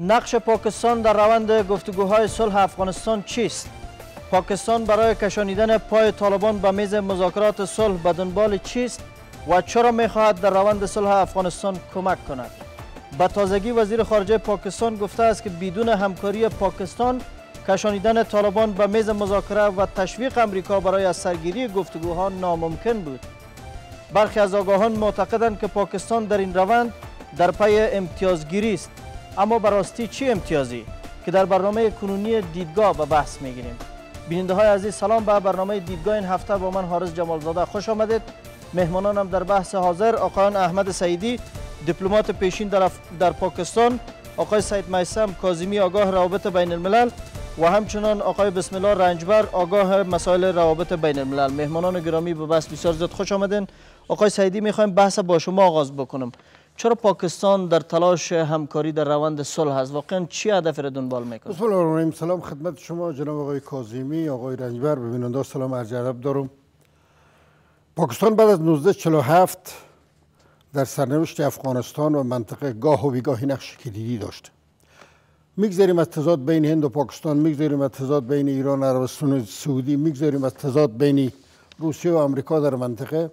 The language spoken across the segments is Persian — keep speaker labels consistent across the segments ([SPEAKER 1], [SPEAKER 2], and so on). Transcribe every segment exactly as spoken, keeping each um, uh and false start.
[SPEAKER 1] نقش پاکستان در روند گفتگوهای صلح افغانستان چیست؟ پاکستان برای کشانیدن پای طالبان به میز مذاکرات صلح به دنبال چیست و چرا میخواهد در روند صلح افغانستان کمک کند؟ به تازگی وزیر خارجه پاکستان گفته است که بدون همکاری پاکستان کشانیدن طالبان به میز مذاکره و تشویق امریکا برای از سرگیری گفتگوها ناممکن بود. برخی از آگاهان معتقدند که پاکستان در این روند در پی امتیازگیری است. اما به راستی چی امتیازی که در برنامه کنونی دیدگاه به بحث میگیریم. بیننده های عزیز، سلام به برنامه دیدگاه این هفته با من حارث جمالزاده خوش آمدید. مهمانانم در بحث حاضر آقایان احمد سعیدی دیپلمات پیشین در, اف... در پاکستان، آقای سید میثم کاظمی آگاه روابط بین الملل و همچنان آقای بسم الله رنجبر آگاه مسائل روابط بین الملل. مهمانان گرامی به بحث بسیار زیاد خوش آمدین. آقای سعیدی میخوایم بحث با شما آغاز بکنم. چرا پاکستان در تلاش همکاری در روند صلح است؟ واقعا چی هدف را دنبال میکنه؟
[SPEAKER 2] بسم الله الرحمن الرحیم. سلام خدمت شما جناب آقای کاظمی، آقای رنجبر، ببیننده سلام عرض ادب دارم. پاکستان بعد از نوزده چهل و هفت در سرنوشت افغانستان و منطقه گاه و بیگاهی نقش کلیدی داشت. میگذاریم از تضاد بین هند و پاکستان، میگذاریم از تضاد بین ایران و عربستان سعودی، میگذاریم از تضاد بین روسیه و آمریکا در منطقه.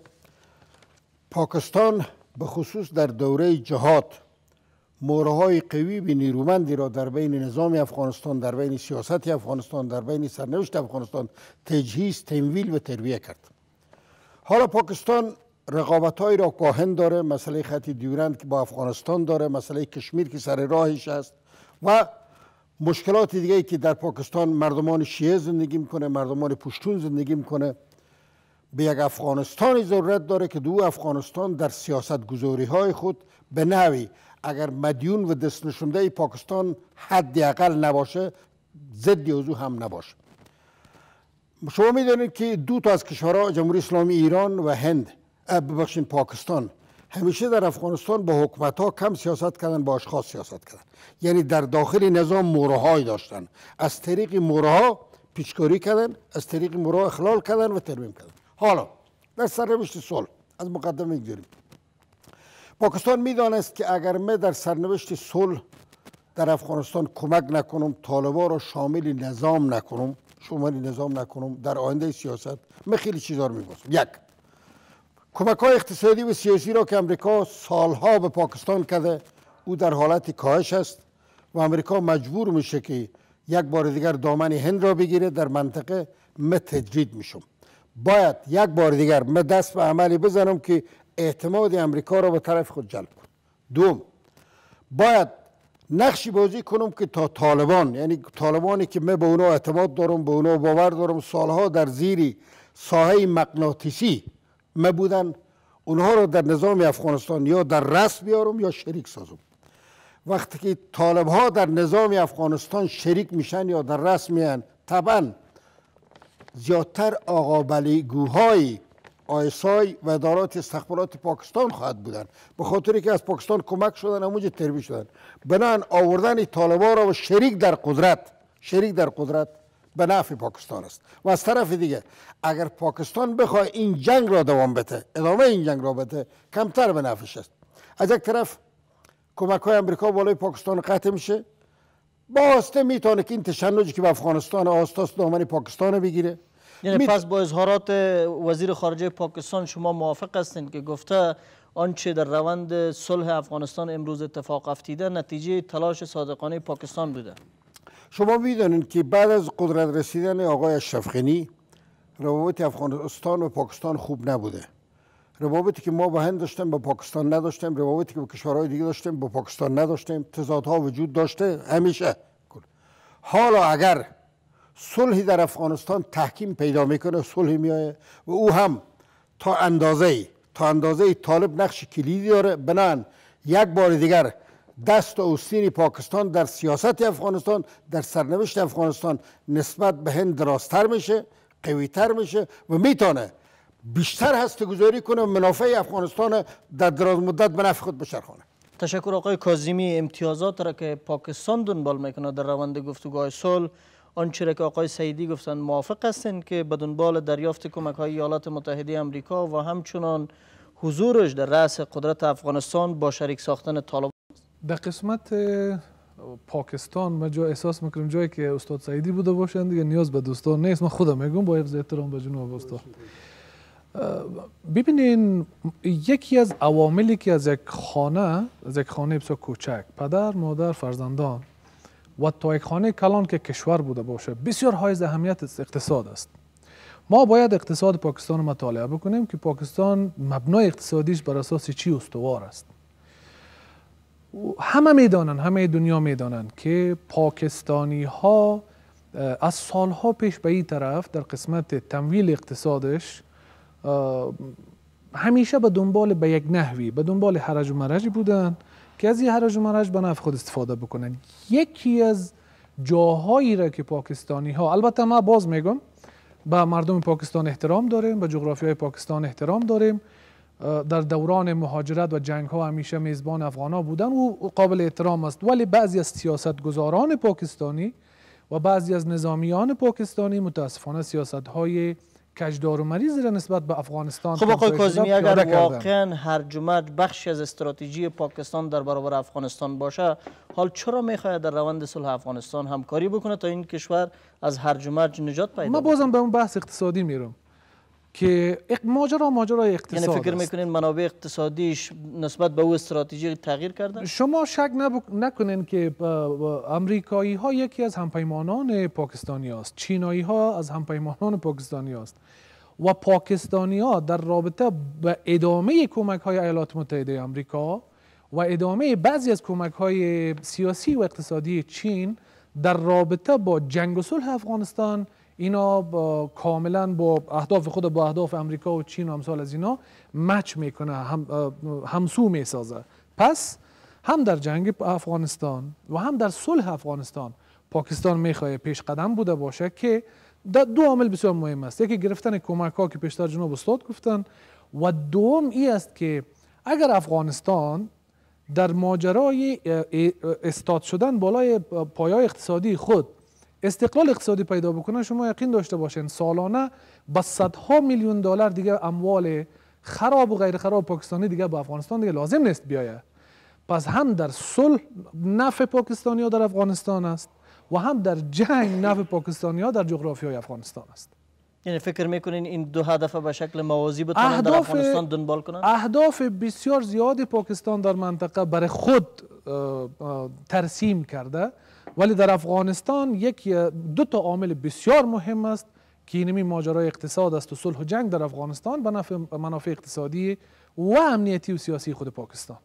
[SPEAKER 2] پاکستان به خصوص در دوره جهاد مهره‌های قوی و نیرومندی را در بین نظام افغانستان، در بین سیاست افغانستان، در بین سرنوشت افغانستان تجهیز، تمویل و ترویج کرد. حالا پاکستان رقابت‌هایی را با هند داره، مسئله خط دیورند که با افغانستان داره، مسئله کشمیر که سر راهش است و مشکلات دیگه‌ای که در پاکستان مردمان شیعه زندگی میکنه، مردمان پشتون زندگی میکنه. به یک افغانستانی ضرورت داره که دو افغانستان در سیاست گذاری های خود به نحوی اگر مدیون و دست نشونده پاکستان حداقل نباشه، ضد اوضاع هم نباشه. شما میدونید که دو تا از کشورها، جمهوری اسلامی ایران و هند، ببخشید پاکستان، همیشه در افغانستان با حکومت ها کم سیاست کردن، با اشخاص سیاست کردن. یعنی در داخل نظام مهره‌هایی داشتن، از طریق مهرها پیچکاری کردن، از طریق مهرها اخلال کردن و ترمیم کردن. حالا در سرنوشت صلح از مقدمه میگذاریم. پاکستان میدانست که اگر ما در سرنوشت صلح در افغانستان کمک نکنم، طالبان را شامل نظام نکنم، شامل نظام نکنم در آینده سیاست، من خیلی چیزا رو میگم. یک، کمک های اقتصادی و سیاسی را که امریکا سالها به پاکستان کرده او در حالت کاهش است و امریکا مجبور میشه که یک بار دیگر دامن هند را بگیره در منطقه. من تجدید میشم، باید یک بار دیگر من دست به عملی بزنم که اعتماد امریکا را به طرف خود جلب کنم. دوم، باید نقشی بازی کنم که تا طالبان، یعنی طالبانی که من به اونا اعتماد دارم، به اونا باور دارم، سالها در زیر ساحه مغناطیسی من بودن، اونها را در نظام افغانستان یا در رأس بیارم یا شریک سازم. وقتی که طالب ها در نظام افغانستان شریک میشن یا در رأس میان، طبعا زیادتر آقابلیگوهای آیسای و ادارات استخبارات پاکستان خواهد بودن، به خاطری که از پاکستان کمک شدن، همونجا تربیت شدن. بنان آوردن طالبان را و شریک در قدرت، شریک در قدرت به نفع پاکستان است. و از طرف دیگه اگر پاکستان بخواه این جنگ را دوام بده، ادامه این جنگ را بده، کمتر به نفعش است. از یک طرف کمک های امریکا بالای پاکستان قطع میشه، باسته میتونه که این تشنجی که به افغانستان آستاس دامن پاکستان بگیره.
[SPEAKER 1] یعنی میت... پس با اظهارات وزیر خارجه پاکستان شما موافق هستید که گفته آنچه در روند صلح افغانستان امروز اتفاق افتیده نتیجه تلاش صادقانه پاکستان بوده؟
[SPEAKER 2] شما میدانید که بعد از قدرت رسیدن آقای اشرف غنی روابط افغانستان و پاکستان خوب نبوده. روابطی که ما با هند داشتیم با پاکستان نداشتیم، روابطی که با کشورهای دیگه داشتیم با پاکستان نداشتیم، تضادها وجود داشته همیشه. حالا اگر صلحی در افغانستان تحکیم پیدا میکنه، صلحی میایه و او هم تا اندازه تا اندازه طالب نقش کلیدی داره، بنان یک بار دیگر دست و استین پاکستان در سیاست افغانستان، در سرنوشت افغانستان نسبت به هند دراستر میشه، قویتر میشه و میتونه بیشتر هسته گذاری کنه و منافع افغانستان در دراز مدت به نفع خود بچرخونه.
[SPEAKER 1] تشکر آقای کاظمی. امتیازات را که پاکستان دنبال میکنه در روند گفتگوهای صلح، آنچه را که آقای سعیدی گفتن، موافق هستند که به دنبال دریافت کمک های ایالات متحده آمریکا و همچنان حضورش در رأس قدرت افغانستان با شریک ساختن طالبان؟
[SPEAKER 3] در قسمت پاکستان ما جا احساس میکنم جایی که استاد سعیدی بوده باشند دیگه نیاز به دوستان نیست. من خودم میگم با حفظ احترام به جناب استاد. ببینین یکی از عواملی که از یک خانه از یک خانه بسیار کوچک پدر مادر فرزندان و تا یک خانه کلان که کشور بوده باشه بسیار حائز اهمیت اقتصاد است. ما باید اقتصاد پاکستان رو مطالعه بکنیم که پاکستان مبنای اقتصادیش بر اساس چی استوار است. همه میدانن، همه دنیا میدانن که پاکستانی ها از سالها پیش به این طرف در قسمت تمویل اقتصادش همیشه به دنبال به یک نحوی به دنبال حرج و مرجی بودن که از این حرج و مرج به نفع خود استفاده بکنن. یکی از جاهایی را که پاکستانی ها، البته ما باز میگم به مردم پاکستان احترام داریم، به جغرافیای پاکستان احترام داریم، در دوران مهاجرت و جنگ ها همیشه میزبان افغان ها بودن و قابل احترام است، ولی بعضی از سیاستگزاران پاکستانی و بعضی از نظامیان پاکستانی متاسفانه سیاست های کجدار و مریض را نسبت به افغانستان.
[SPEAKER 1] خب آقای کاظمی اگر واقعا هرج و مرج بخشی از استراتژی پاکستان در برابر افغانستان باشه، حال چرا میخواهد در روند صلح افغانستان همکاری بکنه تا این کشور از هرج و مرج نجات پیدا کنه؟
[SPEAKER 3] ما بازم به اون بحث اقتصادی میرم که ماجرا ماجرای اقتصاد
[SPEAKER 1] یعنی فکر میکنین منابع اقتصادیش نسبت به او استراتژی تغییر کرده؟
[SPEAKER 3] شما شک نکنین که امریکایی ها یکی از همپیمانان پاکستانی است، چینایی ها از همپیمانان پاکستانی است و پاکستانی ها در رابطه به ادامه کمک های ایالات متحده آمریکا و ادامه بعضی از کمک های سیاسی و اقتصادی چین در رابطه با جنگ و صلح افغانستان، اینا با کاملا با اهداف خود با اهداف امریکا و چین و امثال از اینا مچ میکنه، هم همسو میسازه. پس هم در جنگ افغانستان و هم در صلح افغانستان پاکستان میخواد پیش قدم بوده باشه که دو عامل بسیار مهم است. یکی گرفتن کمک ها که پیشتر جناب استاد گفتن و دوم این است که اگر افغانستان در ماجرای استاد شدن بالای پایه‌های اقتصادی خود استقلال اقتصادی پیدا بکنه، شما یقین داشته باشین سالانه با صدها میلیون دلار دیگه اموال خراب و غیر خراب پاکستانی دیگه به افغانستان دیگه لازم نیست بیایه. پس هم در صلح نفع پاکستانی ها در افغانستان است و هم در جنگ نفع پاکستانی ها در جغرافیای افغانستان است.
[SPEAKER 1] یعنی فکر میکنین این دو هدف به شکل موازی بتونن در افغانستان دنبال کنن؟
[SPEAKER 3] اهداف بسیار زیادی پاکستان در منطقه برای خود ترسیم کرده، ولی در افغانستان یک دو تا عامل بسیار مهم است که اینمی ماجرای اقتصاد است و صلح و جنگ در افغانستان به نفع منافع اقتصادی و امنیتی و سیاسی خود پاکستان.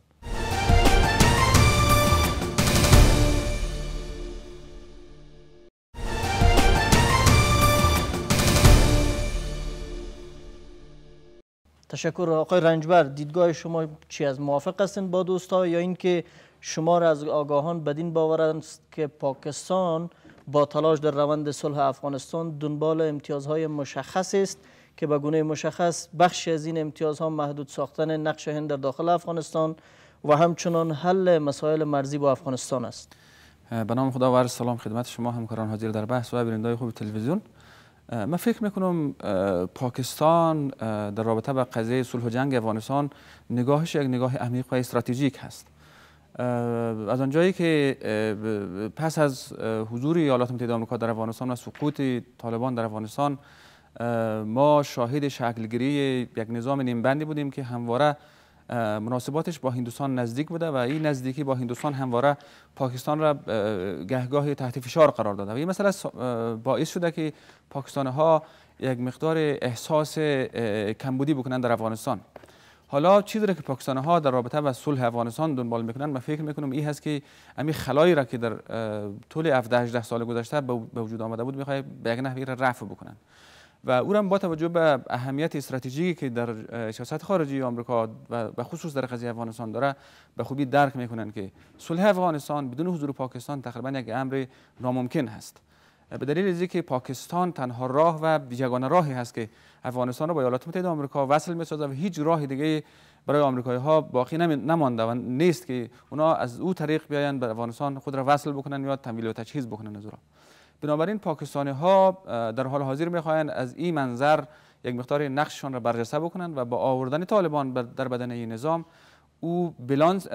[SPEAKER 1] تشکر آقای رنجبر. دیدگاه شما چی از موافق هستین با دوستا یا اینکه شما را از آگاهان بدین باور است که پاکستان با تلاش در روند صلح افغانستان دنبال امتیازهای مشخص است که به گونه مشخص بخشی از این امتیازها محدود ساختن نقش هند در داخل افغانستان و همچنان حل مسائل مرزی با افغانستان است؟
[SPEAKER 4] به نام خدا و عرض سلام خدمت شما همکاران حاضر در بحث و بینندگان خوب تلویزیون. من فکر میکنم پاکستان در رابطه با قضیه صلح و جنگ افغانستان نگاهش یک نگاه عمیق و استراتژیک هست. از آنجایی که پس از حضور ایالات متحده آمریکا در افغانستان و سقوط طالبان در افغانستان ما شاهد شکلگیری یک نظام نیمبندی بودیم که همواره مناسباتش با هندوستان نزدیک بوده و این نزدیکی با هندوستان همواره پاکستان را گهگاه تحت فشار قرار داده و این مسئله باعث شده که پاکستانی ها یک مقدار احساس کمبودی بکنن در افغانستان. حالا چیزی را که پاکستانی ها در رابطه با صلح افغانستان دنبال میکنن، من فکر میکنم این هست که همین خلایی را که در طول هفده هجده سال گذشته به وجود آمده بود میخواد به یک نحوی رفع بکنن و او را با توجه به اهمیت استراتژیکی که در سیاست خارجی آمریکا و به خصوص در قضیه افغانستان داره به خوبی درک میکنن که صلح افغانستان بدون حضور پاکستان تقریبا یک امر ناممکن هست، به دلیل از اینکه پاکستان تنها راه و یگانه راهی هست که افغانستان رو با ایالات متحده آمریکا وصل میسازه و هیچ راه دیگه برای آمریکایی ها باقی نمانده و نیست که اونا از او طریق بیاین به افغانستان خود را وصل بکنن یا تمویل و تجهیز بکنن از او. بنابراین پاکستانی ها در حال حاضر میخواهند از این منظر یک مقدار نقششان را برجسته بکنند و با آوردن طالبان در بدن این نظام او بلانس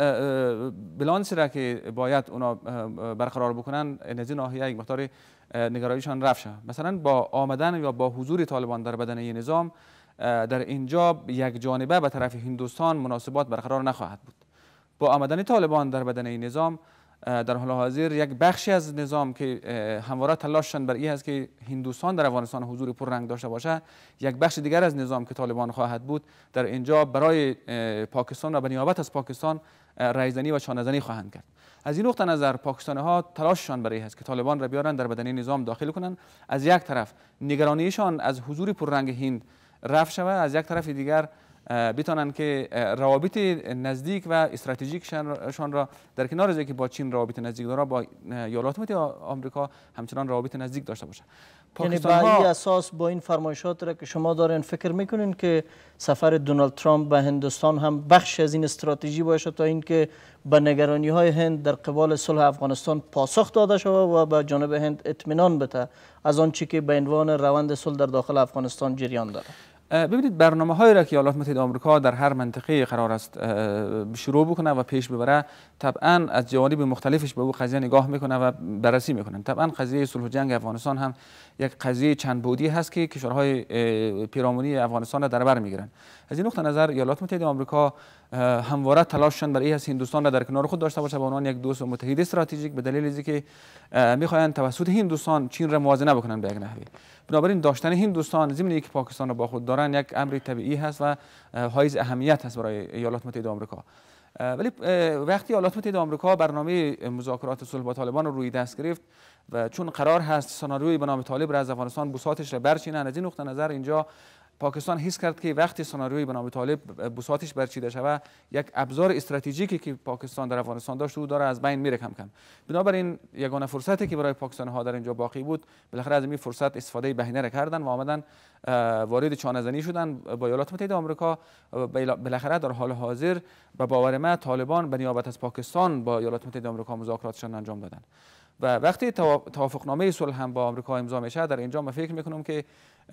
[SPEAKER 4] بلانس را که باید اونا برقرار بکنن از این ناحیه یک مقدار نگرانیشان رفت شد. مثلا با آمدن یا با حضور طالبان در بدنه نظام در اینجا یک جانبه به طرف هندوستان مناسبات برقرار نخواهد بود. با آمدن طالبان در بدنه نظام در حال حاضر یک بخشی از نظام که همواره تلاششان بر این است که هندوستان در افغانستان حضور پررنگ داشته باشه، یک بخش دیگر از نظام که طالبان خواهد بود در اینجا برای پاکستان و به نیابت از پاکستان رایزنی و شانه‌زنی خواهند کرد. از این نقطه نظر پاکستانی ها تلاششان برای است که طالبان را بیارن در بدنه نظام داخل کنند. از یک طرف نگرانیشان از حضور پررنگ هند رفع شود، از یک طرف دیگر بتونن که روابط نزدیک و استراتژیکشان را در کنار از اینکه با چین روابط نزدیک داره با ایالات متحده آمریکا همچنان روابط نزدیک داشته باشه.
[SPEAKER 1] یعنی با این اساس با این فرمایشات را که شما دارین فکر میکنین که سفر دونالد ترامپ به هندوستان هم بخش از این استراتژی باشه تا اینکه به نگرانی های هند در قبال صلح افغانستان پاسخ داده شود و به جانب هند اطمینان بده از آنچه که به عنوان روند صلح در داخل افغانستان جریان داره؟
[SPEAKER 4] ببینید برنامه هایی را که ایالات متحده آمریکا در هر منطقه قرار است شروع بکنه و پیش ببره طبعا از جوانب مختلفش به او قضیه نگاه میکنه و بررسی میکنه. طبعا قضیه صلح و جنگ افغانستان هم یک قضیه چند بعدی هست که کشورهای پیرامونی افغانستان را در بر میگیرن. از این نقطه نظر ایالات متحده آمریکا همواره تلاششان برای از هندوستان را در کنار خود داشته باشه به عنوان یک دوست و متحد استراتژیک، به دلیل اینکه میخواهند توسط هندوستان چین را موازنه بکنن به یک نحوی. بنابراین داشتن هندوستان ضمن اینکه پاکستان را با خود دارن یک امر طبیعی هست و حائز اهمیت هست برای ایالات متحده آمریکا. ولی وقتی ایالات متحده آمریکا برنامه مذاکرات صلح با طالبان رو روی دست گرفت و چون قرار هست سناریوی به نام طالب را از افغانستان بساطش را برچینن، از این نقطه نظر اینجا پاکستان حس کرد که وقتی سناریوی به نام طالب بساطش برچیده شود یک ابزار استراتژیکی که پاکستان در افغانستان داشت او داره از بین میره کم کم. بنابراین یگانه فرصتی که برای پاکستان ها در اینجا باقی بود بالاخره از این فرصت استفاده بهینه را کردن و آمدن وارد چانه‌زنی شدن با ایالات متحده آمریکا. بالاخره در حال حاضر به باور من طالبان به نیابت از پاکستان با ایالات متحده آمریکا مذاکراتشان انجام دادن و وقتی توافقنامه صلح هم با آمریکا امضا میشه در اینجا من فکر میکنم که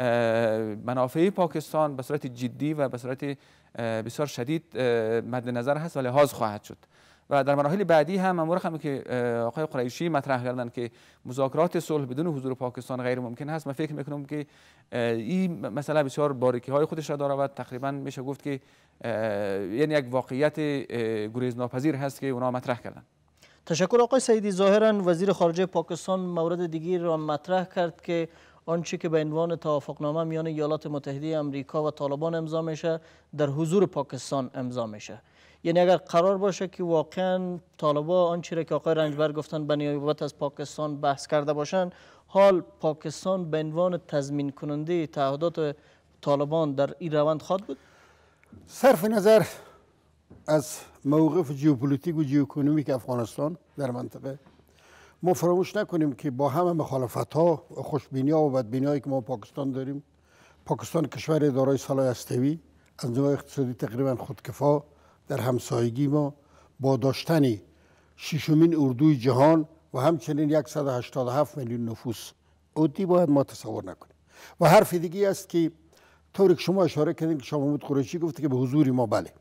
[SPEAKER 4] منافع پاکستان به صورت جدی و به صورت بسیار شدید مد نظر هست و لحاظ خواهد شد و در مراحل بعدی هم امور هم که آقای قریشی مطرح کردن که مذاکرات صلح بدون حضور پاکستان غیر ممکن هست، من فکر میکنم که این مسئله بسیار باریکی های خودش را داره و تقریبا میشه گفت که یعنی یک واقعیت گریزناپذیر هست که اونا مطرح کردن.
[SPEAKER 1] تشکر آقای سعیدی. ظاهرا وزیر خارجه پاکستان مورد دیگری را مطرح کرد که آنچه که به عنوان توافقنامه میان ایالات متحده آمریکا و طالبان امضا میشه در حضور پاکستان امضا میشه. یعنی اگر قرار باشه که واقعا طالبان آنچه را که آقای رنجبر گفتن به نیابت از پاکستان بحث کرده باشن، حال پاکستان به عنوان تضمین کننده تعهدات طالبان در این روند خواهد بود؟
[SPEAKER 2] صرف نظر از موقف ژئوپلیتیک و ژئواکونومیک افغانستان در منطقه ما فراموش نکنیم که با همه مخالفت ها و خوشبینی ها و بدبینی هایی که ما پاکستان داریم، پاکستان کشور دارای سلاح هسته‌ای از نظام اقتصادی تقریبا خودکفا در همسایگی ما با داشتن ششمین اردوی جهان و همچنین صد و هشتاد و هفت میلیون نفوس عادی باید ما تصور نکنیم. و حرف دیگه است که طوری که شما اشاره کردین که شاه محمود قریشی گفته که به حضور ما بله.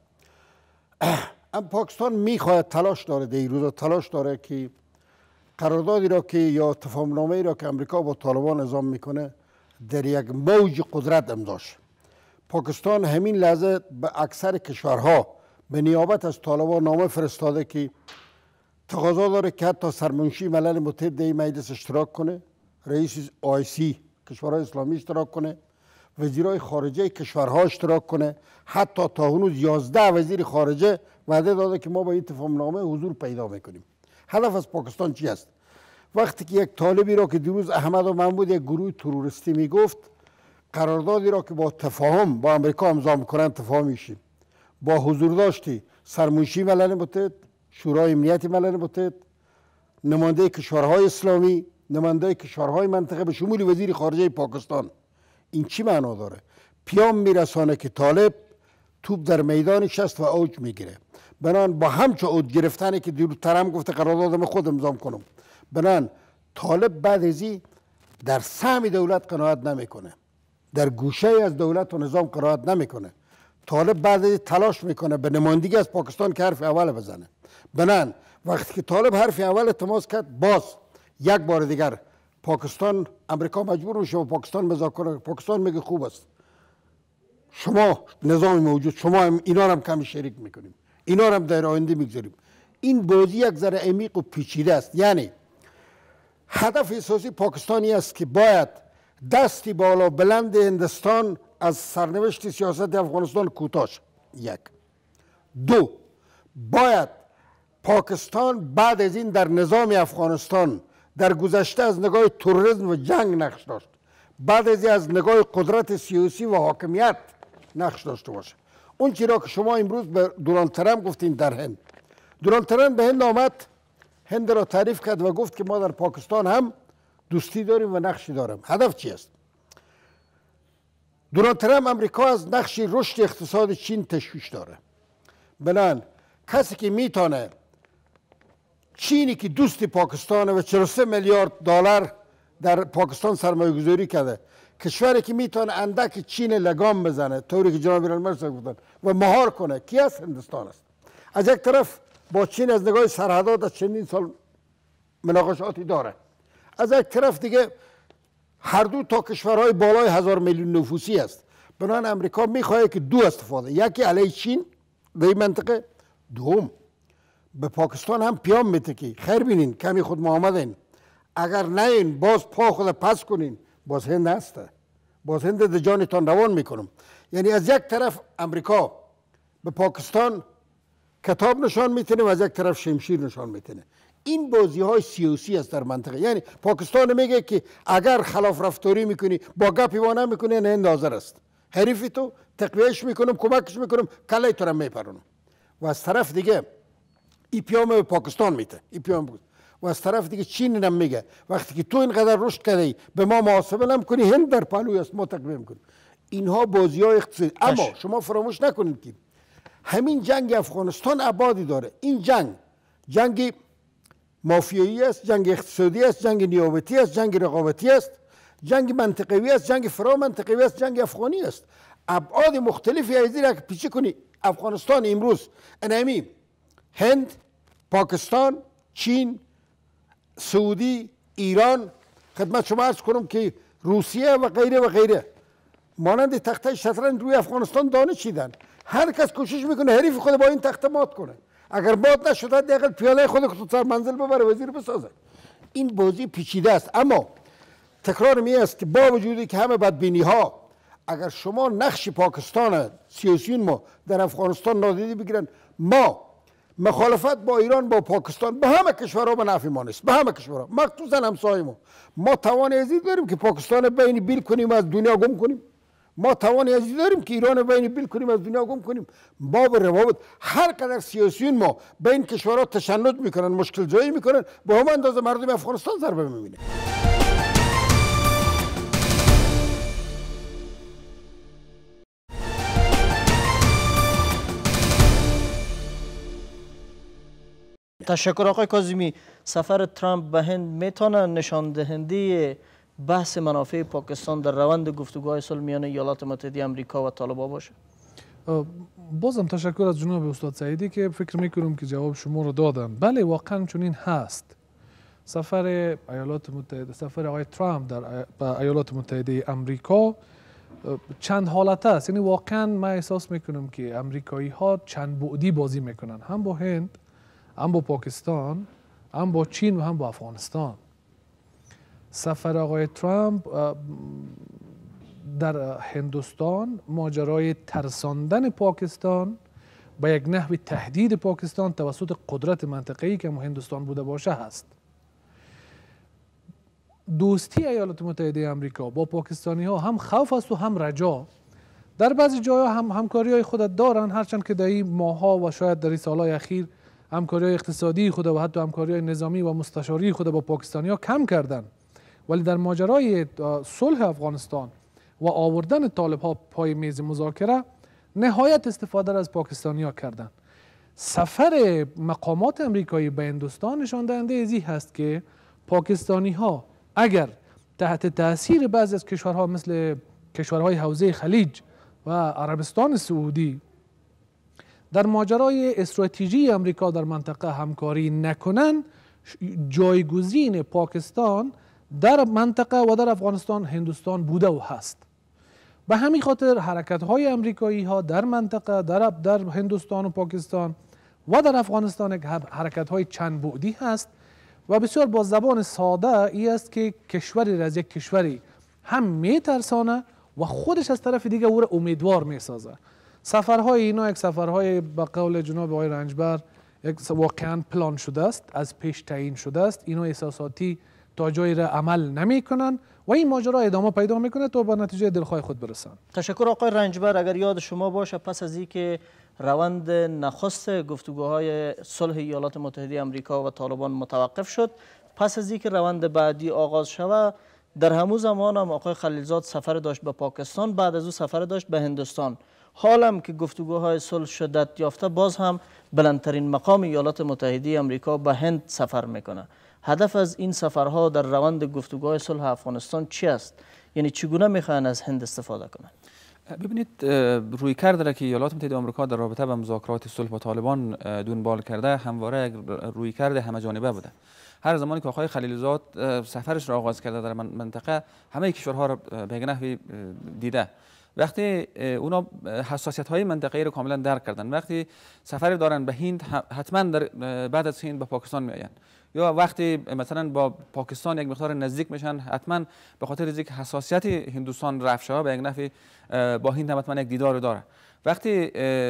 [SPEAKER 2] ام پاکستان میخواهد تلاش داره در این روزا تلاش داره که قراردادی را که یا تفاهمنامه‌ای را که امریکا با طالبان نظام میکنه در یک موج قدرت امضاش. پاکستان همین لحظه به اکثر کشورها به نیابت از طالبان نامه فرستاده که تقاضا داره که حتی سرمنشی ملل متحد در این مجلس اشتراک کنه، رئیس آی سی کشورهای اسلامی اشتراک کنه، وزیرای خارجه کشورها اشتراک کنه. حتی تا هنوز یازده وزیر خارجه وعده داده که ما با این تفاهمنامه حضور پیدا میکنیم. هدف از پاکستان چی است؟ وقتی که یک طالبی را که دیروز احمد و محمود یک گروه تروریستی میگفت قراردادی را که با تفاهم با امریکا امضا میکنن تفاهم میشیم، با حضور داشتی سرمنشی ملل متحد، شورای امنیت ملل متحد، نماینده کشورهای اسلامی، نماینده کشورهای منطقه به شمول وزیر خارجه پاکستان، این چی معنا داره؟ پیام میرسانه که طالب توپ در میدانش است و اوج میگیره. بنان با همچه اوج گرفتنی که دیروز ترم گفته قراردادم خود امضا کنم، بنان طالب بعد ازی در سهم دولت قناعت نمیکنه، در گوشه از دولت و نظام قناعت نمیکنه. طالب بعد تلاش میکنه به نمایندگی از پاکستان که حرف اول بزنه. بنان وقتی که طالب حرف اول تماس کرد، باز یک بار دیگر پاکستان امریکا مجبور میشه با پاکستان مذاکره. پاکستان میگه خوب است، شما نظام موجود، شما هم اینا هم کمی شریک میکنیم، اینا هم در آینده میگذاریم. این بازی یک ذره عمیق و پیچیده است. یعنی هدف اساسی پاکستانی است که باید دستی بالا بلند هندوستان از سرنوشت سیاست افغانستان کوتاه شد. یک. دو، باید پاکستان بعد از این در نظام افغانستان در گذشته از نگاه تروریسم و جنگ نقش داشت، بعد از این از نگاه قدرت سیاسی و حاکمیت نقش داشته باشه. اون چیزی را که شما امروز به دونالد ترامپ گفتین در هند، دونالد ترامپ به هند آمد، هند را تعریف کرد و گفت که ما در پاکستان هم دوستی داریم و نقشی داریم. هدف چی است؟ دونالد ترامپ امریکا از نقش رشد اقتصاد چین تشویش داره. بنان کسی که میتونه، چینی که دوست پاکستانه و چهل و سه میلیارد دلار در پاکستان سرمایه گذاری کرده، کشوری که میتونه اندک چین لگام بزنه طوری که جناب المرز گفتن و مهار کنه، کی است؟ هندوستان است. از یک طرف با چین از نگاه سرحدات از چندین سال مناقشاتی داره، از یک طرف دیگه هر دو تا کشورهای بالای هزار میلیون نفوسی است. بنابراین امریکا میخواهد که دو استفاده، یکی علیه چین در این منطقه، دوم به پاکستان هم پیام میده که خیر بینین، کمی خود محمدین، اگر نه این باز پا خود پس کنین، باز هند هسته، باز هند در جانتان روان میکنم. یعنی از یک طرف امریکا به پاکستان کتاب نشان میتونه و از یک طرف شمشیر نشان میتونه. این بازی های سیاسی است در منطقه. یعنی پاکستان میگه که اگر خلاف رفتاری میکنی، با گپی وانه میکنی، هند حاضر است، حریفی تو تقویهش میکنم، کمکش میکنم، کله تو را میپرونم. و از طرف دیگه ای پیام به پاکستان میده، ای پیام بود. و از طرف دیگه چین هم میگه وقتی که تو اینقدر رشد کردی به ما محاسبه نمیکنی، هند در پهلوی است، ما تقویه میکنیم. اینها بازی های اقتصادی. اما شما فراموش نکنید که همین جنگ افغانستان ابعادی داره. این جنگ جنگ مافیایی است، جنگ اقتصادی است، جنگ نیابتی است، جنگ رقابتی است، جنگ منطقوی است، جنگ فرا منطقوی است، جنگ افغانی است. ابعاد مختلفی از این را که پیچه کنی، افغانستان امروز انمی هند، پاکستان، چین، سعودی، ایران، خدمت شما عرض کنم که روسیه و غیره و غیره مانند تخته شطرنج روی افغانستان دانه چیدن. هر کس کوشش میکنه حریف خود با این تخته مات کنه، اگر مات نشده دیگه پیاده خود رو سر منزل ببره، وزیر بسازه. این بازی پیچیده است. اما تکرار می است که با وجودی که همه بدبینی ها، اگر شما نقش پاکستان سیاسیون ما در افغانستان نادیده بگیرن، ما مخالفت با ایران، با پاکستان، به همه کشورها به نفع ما نیست، به همه کشورها، مخصوصا همسایه ما. ما توان ازی داریم که پاکستان بین بیل کنیم، از دنیا گم کنیم. ما توان ازی داریم که ایران بین بیل کنیم، از دنیا گم کنیم. ما به روابط هر قدر سیاسیون ما بین کشورها تشنج میکنن، مشکل جایی میکنن، با هم اندازه مردم افغانستان ضربه میبینه.
[SPEAKER 1] تشکر آقای کاظمی. سفر ترامپ به هند میتونه نشان دهنده بحث منافع پاکستان در روند گفتگوهای صلح میان ایالات متحده آمریکا و طالبان باشه؟
[SPEAKER 3] بازم تشکر از جناب استاد سعیدی که فکر میکنم که جواب شما رو دادن. بله واقعا چنین هست. سفر ایالات متحده، سفر آقای ترامپ در ایالات متحده آمریکا چند حالت است. یعنی واقعا من احساس میکنم که امریکایی ها چند بعدی بازی میکنن، هم با هند، هم با پاکستان، هم با چین و هم با افغانستان. سفر آقای ترامپ در هندوستان ماجرای ترساندن پاکستان با یک نحو تهدید پاکستان توسط قدرت منطقه‌ای که هندوستان بوده باشه هست. دوستی ایالات متحده آمریکا با پاکستانی ها هم خوف است و هم رجا. در بعضی جاها هم همکاری های خود دارن، هرچند که در این ماها و شاید در این سالهای اخیر همکاری های اقتصادی خود و حتی همکاری های نظامی و مستشاری خود با پاکستانی ها کم کردن. ولی در ماجرای صلح افغانستان و آوردن طالب ها پای میز مذاکره نهایت استفاده را از پاکستانی ها کردن. سفر مقامات امریکایی به هندوستان نشان دهنده ازی هست که پاکستانی ها اگر تحت تاثیر بعضی از کشورها مثل کشورهای حوزه خلیج و عربستان سعودی در ماجرای استراتژی امریکا در منطقه همکاری نکنن، جایگزین پاکستان در منطقه و در افغانستان هندوستان بوده و هست. به همین خاطر حرکت های امریکایی ها در منطقه در, در هندوستان و پاکستان و در افغانستان یک حرکت های چند بعدی هست و بسیار با زبان ساده ای است که کشوری را از یک کشوری هم میترسانه و خودش از طرف دیگه او را امیدوار میسازه. سفرهای اینا یک سفرهای به قول جناب آقای رنجبر یک واقعا پلان شده است، از پیش تعیین شده است. اینا احساساتی تا جایی را عمل نمی کنن و این ماجرا ادامه پیدا میکنه تا به نتیجه دلخواه خود برسن.
[SPEAKER 1] تشکر آقای رنجبر. اگر یاد شما باشه پس از اینکه روند نخست گفتگوهای صلح ایالات متحده آمریکا و طالبان متوقف شد، پس از اینکه روند بعدی آغاز شود، در همون زمان هم آقای خلیلزاد سفر داشت به پاکستان، بعد از او سفر داشت به هندوستان. حالا که گفتگوهای صلح شدت یافته، باز هم بلندترین مقام ایالات متحده آمریکا به هند سفر میکنه. هدف از این سفرها در روند گفتگوهای صلح افغانستان چی است؟ یعنی چگونه میخواین از هند استفاده کنند؟
[SPEAKER 4] ببینید، روی کرده که ایالات متحده آمریکا در رابطه با مذاکرات صلح با طالبان دنبال کرده همواره یک روی کرده همه جانبه بوده. هر زمانی که آقای خلیلزاد سفرش را آغاز کرده در منطقه، همه کشورها را به نحوی دیده. وقتی اونا حساسیت های منطقه‌ای رو کاملا درک کردن، وقتی سفر دارن به هند، حتما در بعد از هند به پاکستان میآیند، یا وقتی مثلا با پاکستان یک مقدار نزدیک میشن، حتما به خاطر اینکه حساسیت هندوستان رفع شده به یک نحوی با هند هم حتما یک دیدار داره. وقتی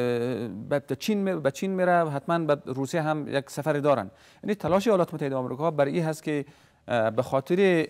[SPEAKER 4] به چین به چین میره، حتما به روسیه هم یک سفر دارن. یعنی تلاش ایالات متحده آمریکا برای این هست که به خاطر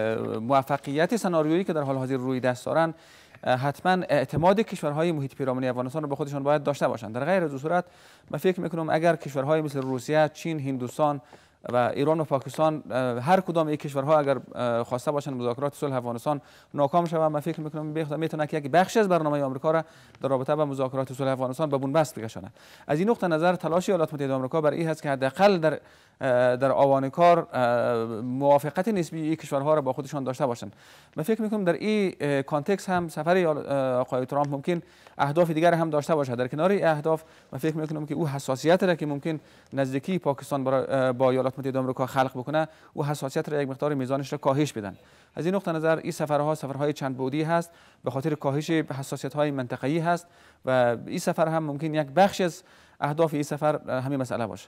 [SPEAKER 4] موفقیت سناریویی که در حال حاضر روی دست دارن، حتما اعتماد کشورهای محیط پیرامون افغانستان رو به خودشان باید داشته باشند. در غیر از صورت من فکر میکنم اگر کشورهای مثل روسیه، چین، هندوستان و ایران و پاکستان، هر کدام یک کشورها اگر خواسته باشند مذاکرات صلح افغانستان ناکام شود، من فکر میکنم میتونه که یک بخش از برنامه آمریکا را در رابطه با مذاکرات صلح افغانستان به بنبست بکشاند. از این نقطه نظر تلاش ایالات متحده آمریکا برای این هست که حداقل در در آوان کار موافقت نسبی این کشورها را با خودشان داشته باشند. من فکر میکنم در این کانتکست هم سفر آقای ترامپ ممکن اهداف دیگر هم داشته باشد. در کنار این اهداف من فکر میکنم که او حساسیت را که ممکن نزدیکی پاکستان با ایالات متحده آمریکا خلق بکنه، او حساسیت را یک مقدار میزانش را کاهش بدن. از این نقطه نظر این سفرها سفرهای چند بعدی هست، به خاطر کاهش حساسیت‌های منطقه‌ای هست و این سفر هم ممکن یک بخش از اهداف این سفر همین مسئله باشه.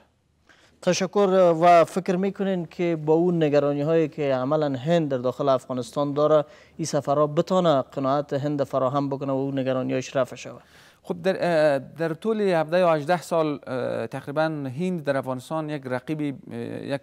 [SPEAKER 1] تشکر. و فکر میکنین که با اون نگرانی هایی که عملا هند در داخل افغانستان داره، این سفرها بتونه قناعت هند فراهم بکنه و اون نگرانی هایش رفع شود؟
[SPEAKER 4] خب در در طول هفده یا هجده سال تقریبا هند در افغانستان یک رقیبی یک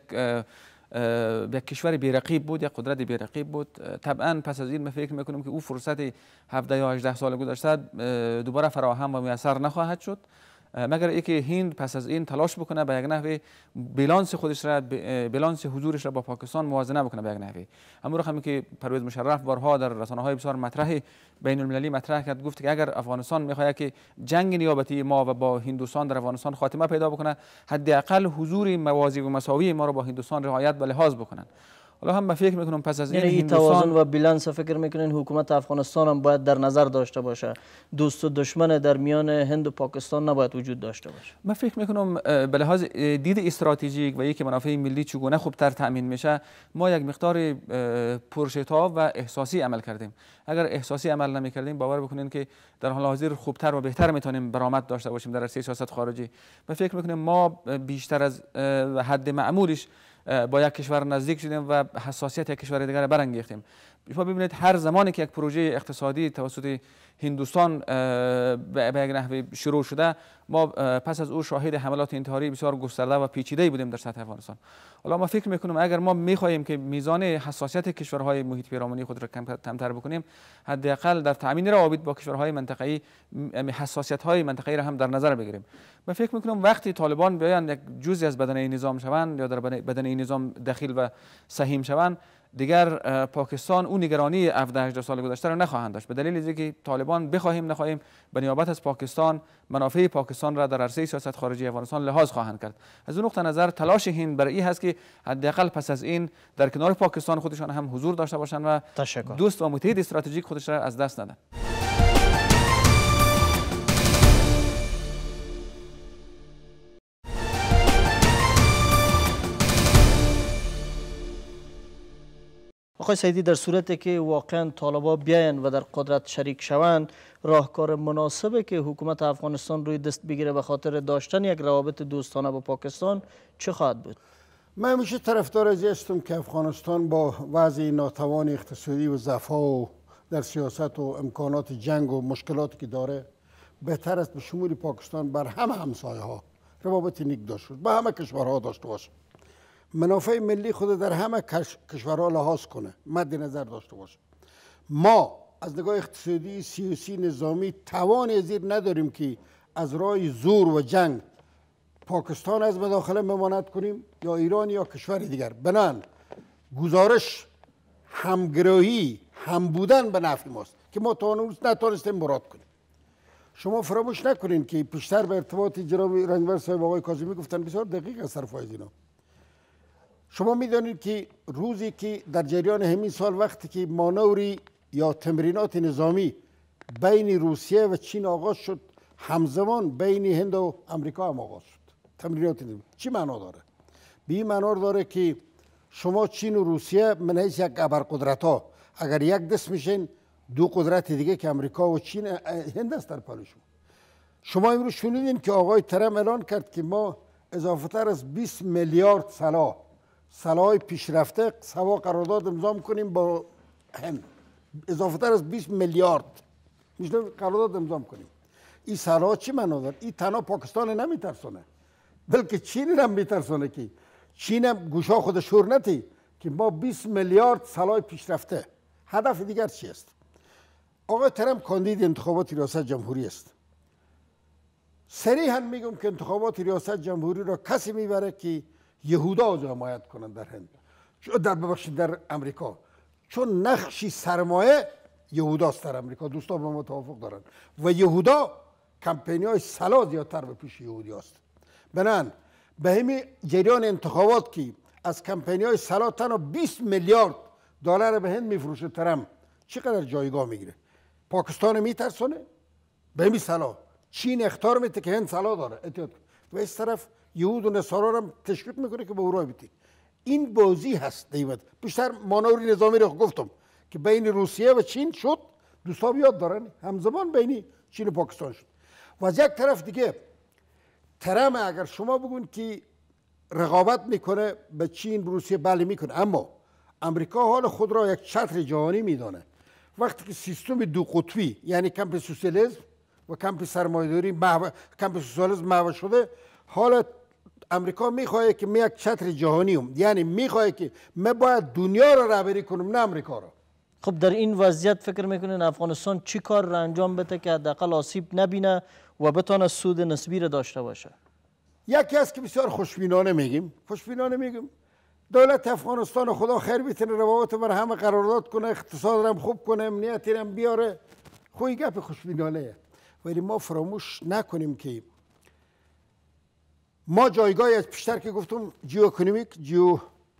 [SPEAKER 4] یک کشور بی‌رقیب بود، یک قدرت بی‌رقیب بود. طبعا پس از این من فکر میکنم که او فرصت هفده یا هجده سال گذشته دوباره فراهم و میسر نخواهد شد، مگر اینکه هند پس از این تلاش بکنه به یک نحوی بیلانس خودش را، بیلانس حضورش را با پاکستان موازنه بکنه به یک نحوی. همون رقمی که پرویز مشرف بارها در رسانه‌های بسیار مطرح بین المللی مطرح کرد، گفت که اگر افغانستان میخواهد که جنگ نیابتی ما و با هندوستان در افغانستان خاتمه پیدا بکنه، حداقل حضور موازی و مساوی ما را با هندوستان رعایت و لحاظ بکنن. حالا هم من فکر میکنم پس از این
[SPEAKER 1] یعنی توازن و بالانس فکر میکنین حکومت افغانستان هم باید در نظر داشته باشه، دوست و دشمن در میان هند و پاکستان نباید وجود داشته باشه.
[SPEAKER 4] من فکر میکنم به لحاظ دید استراتژیک و یکی منافع ملی چگونه خوبتر تامین میشه، ما یک مقدار پرشتاب و احساسی عمل کردیم. اگر احساسی عمل نمیکردیم باور بکنین که در حال حاضر خوبتر و بهتر میتونیم برآمد داشته باشیم در عرصه سیاست خارجی. من فکر میکنم ما بیشتر از حد معمولش با یک کشور نزدیک شدیم و حساسیت یک کشور دیگر برانگیختیم. شما ببینید هر زمانی که یک پروژه اقتصادی توسط هندوستان به یک نحوی شروع شده، ما پس از او شاهد حملات انتحاری بسیار گسترده و پیچیده بودیم در سطح افغانستان. حالا ما فکر میکنم اگر ما میخواهیم که میزان حساسیت کشورهای محیط پیرامونی خود را کمتر بکنیم، حداقل در تامین روابط با کشورهای منطقه‌ای حساسیت‌های منطقه‌ای را هم در نظر بگیریم. من فکر میکنم وقتی طالبان بیان یک جزئی از بدنه نظام شوند یا در بدنه نظام دخیل و سهیم شوند، دیگر پاکستان اون نگرانی هفده هجده سال گذشته را نخواهند داشت، به دلیل اینکه طالبان بخواهیم نخواهیم به نیابت از پاکستان منافع پاکستان را در عرصه سیاست خارجی افغانستان لحاظ خواهند کرد. از اون نقطه نظر تلاش هند برای این هست که حداقل پس از این در کنار پاکستان خودشان هم حضور داشته باشند و
[SPEAKER 1] تشکر.
[SPEAKER 4] دوست و متحد استراتژیک خودش را از دست ندن.
[SPEAKER 1] آقای سعیدی، در صورتی که واقعا طالبان بیاین و در قدرت شریک شوند، راهکار مناسبه که حکومت افغانستان روی دست بگیره به خاطر داشتن یک روابط دوستانه با پاکستان چه خواهد بود؟
[SPEAKER 2] من همیشه طرفدار از هستم که افغانستان با وضع ناتوان اقتصادی و ضعف‌ها و در سیاست و امکانات جنگ و مشکلاتی که داره، بهتر است به شمول پاکستان بر همه همسایه ها روابط نیک داشته باشه، با همه کشورها داشته باشه، منافع ملی خود در همه کشورها لحاظ کنه، مد نظر داشته باشه. ما از نگاه اقتصادی، سیاسی، نظامی توان ازیر نداریم که از راه زور و جنگ پاکستان از مداخله ممانعت کنیم یا ایران یا کشور دیگر. بنان گزارش همگرایی هم بودن به نفع ماست که ما تا هنوز نتونستیم مراد کنیم. شما فراموش نکنین که پیشتر به ارتباط جناب رنجبر صاحب آقای کاظمی گفتن، بسیار دقیق است حرفای اینا. شما میدانید که روزی که در جریان همین سال وقتی که مانوری یا تمرینات نظامی بین روسیه و چین آغاز شد، همزمان بین هند و امریکا هم آغاز شد. تمرینات نظامی چی معنا داره؟ به این معنا داره که شما چین و روسیه من حیث یک ابرقدرت ها اگر یک دست میشین، دو قدرت دیگه که امریکا و چین هند است در پالشون. شما امروز شنیدین که آقای ترامپ اعلان کرد که ما اضافه تر از بیست میلیارد سلاح سلاح پیشرفته سوا قرارداد امضا کنیم با هند. اضافه تر از بیست میلیارد میشه قرارداد امضا کنیم. این سلاح چی معنا داره؟ این تنها پاکستان نمیترسونه، بلکه چین هم میترسونه که چین هم گوشا خودش شور نتی که ما بیست میلیارد سلاح پیشرفته. هدف دیگر چی است؟ آقای ترامپ کاندید انتخابات ریاست جمهوری است. صریحا میگم که انتخابات ریاست جمهوری را کسی میبره که یهودا را حمایت کنند در هند، در ببخشید در امریکا، چون نقشی سرمایه یهوداست در امریکا. دوستان با ما توافق دارند و یهودا کمپینی های سلاح زیادتر به پیش یهودی است. بنان به همین جریان انتخابات که از کمپینی های سلاح تنها بیست میلیارد دلار به هند میفروشه، ترامپ چقدر جایگاه میگیره؟ پاکستان میترسونه به همین سلاح. چین اختار میده که هند سلاح داره احتیاط، و از طرف یهود و نصارا هم تشویق میکنه که به اورای بیتی. این بازی هست دیوت. بیشتر مانوری نظامی رو گفتم که بین روسیه و چین شد، دوستان یاد دارن همزمان بین چین و پاکستان شد. و از یک طرف دیگه ترامپ اگر شما بگون که رقابت میکنه به چین روسیه، بله میکنه، اما امریکا حال خود را یک چتر جهانی میدانه. وقتی که سیستم دو قطبی یعنی کمپ سوسیالیسم و کمپ سرمایه‌داری محو... کمپ سوسیالیسم محو شده، حالا امریکا میخواد که می یک چتر جهانی هم، یعنی میخواد که ما باید دنیا را رهبری کنیم نه امریکا را.
[SPEAKER 1] خب در این وضعیت فکر میکنین افغانستان چی کار را انجام بده که حداقل آسیب نبینه و بتونه سود نسبی را داشته باشه؟
[SPEAKER 2] یکی است که بسیار خوشبینانه میگیم، خوشبینانه میگیم دولت افغانستان خدا خیر بیتونه روابط بر همه قرارداد کنه، اقتصاد هم خوب کنه، امنیت هم بیاره. خوی گپ خوشبینانه، ولی ما فراموش نکنیم که ما جایگاهی از پیشتر که گفتم جیو اکونومیک جیو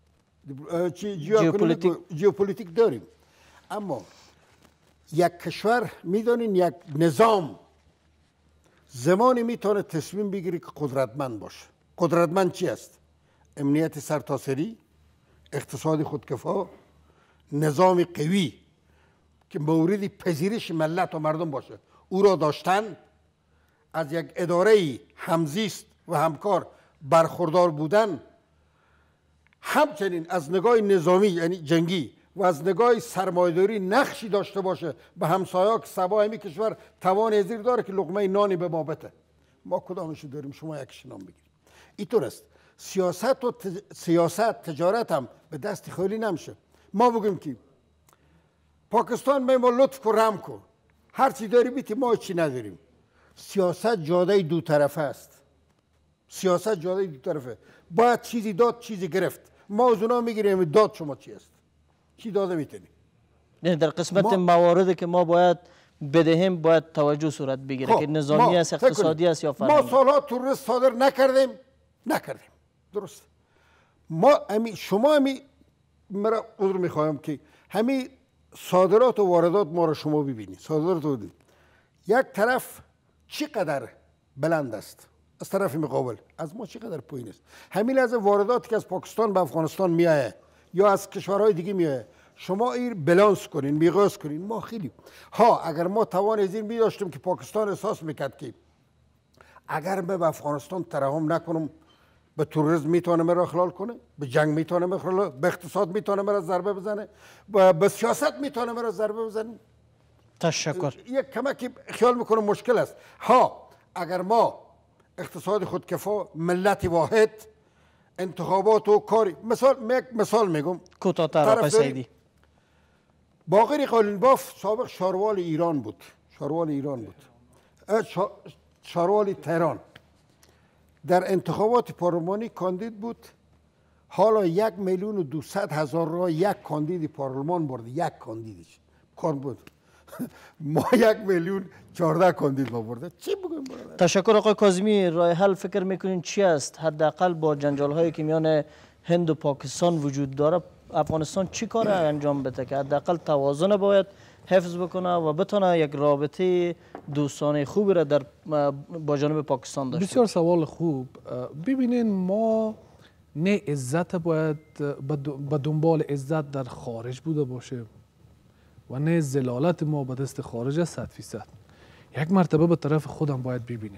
[SPEAKER 2] ژئوپلیتیک داریم، اما یک کشور میدونین یک نظام زمانی میتونه تصمیم بگیری که قدرتمند باشه. قدرتمند چی است؟ امنیت سرتاسری، اقتصاد خودکفا، نظام قوی که مورد پذیرش ملت و مردم باشه، او را داشتن، از یک اداره همزیست و همکار برخوردار بودن، همچنین از نگاه نظامی یعنی جنگی و از نگاه سرمایه‌داری نقشی داشته باشه به همسایه‌ها که سبا همی کشور توان ازیر داره که لقمه نانی به ما بده. ما کدامشو داریم؟ شما یکیش نام بگیرید. اینطور است. سیاست و تج... سیاست تجارت هم به دست خالی نمیشه. ما بگیم که پاکستان به ما لطف کو رحم کو، هر چی داری بیتی، ما چی نداریم. سیاست جاده دو طرفه است. سیاست جاده دو طرفه. باید چیزی داد، چیزی گرفت. ما از اونا میگیریم داد شما چی است؟ چی داده میتونی؟
[SPEAKER 1] یعنی در قسمت ما... مواردی که ما باید بدهیم باید توجه صورت بگیره که نظامی است، اقتصادی است یا فرهنگی.
[SPEAKER 2] ما سالها تورست صادر نکردیم نکردیم درست. ما امی شما امی مرا عذر میخوایم که همین صادرات و واردات ما را شما ببینید. صادرات و یک طرف چقدر بلند است، از طرف مقابل از ما چقدر پایین است. همین از وارداتی که از پاکستان به افغانستان میایه یا از کشورهای دیگه میایه، شما این بلانس کنین، میقاس کنین. ما خیلی ها اگر ما توان از این می داشتیم که پاکستان احساس میکرد که اگر من به افغانستان ترحم نکنم به توریسم میتونه مرا اخلال کنه، به جنگ میتونه مرا، به اقتصاد میتونه مرا ضربه بزنه، به سیاست میتونه مرا ضربه بزنه.
[SPEAKER 1] تشکر.
[SPEAKER 2] یک کمکی خیال میکنم مشکل است. ها اگر ما اقتصاد خودکفا، ملت واحد، انتخابات و کاری، مثال یک مثال میگم
[SPEAKER 1] کوتاه‌تر آقای سیدی.
[SPEAKER 2] باقر قالنباف سابق شاروال ایران بود، شاروال ایران بود، شاروال تهران، در انتخابات پارلمانی کاندید بود. حالا یک میلیون و دویست هزار را یک کاندید پارلمان برده، یک کاندیدش کار بود. ما یک میلیون چهارده کاندید ما برده. چی بگویم برادر؟
[SPEAKER 1] تشکر آقای کاظمی. راه حل فکر میکنین چی است؟ حداقل با جنجال هایی که میان هند و پاکستان وجود داره افغانستان چی کار انجام بده که حداقل توازن باید حفظ بکنه و بتونه یک رابطه دوستانه خوبی را در با جانب پاکستان داشته؟
[SPEAKER 3] بسیار سوال خوب. ببینین ما نه عزت باید به دنبال عزت در خارج بوده باشه و نه زلالت ما به دست خارج صد فیصد. یک مرتبه به طرف خودم باید ببینیم.